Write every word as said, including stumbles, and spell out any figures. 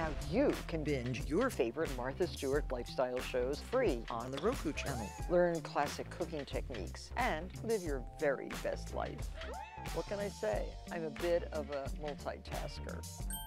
Now you can binge your favorite Martha Stewart lifestyle shows free on the Roku channel. Learn classic cooking techniques and live your very best life. What can I say? I'm a bit of a multitasker.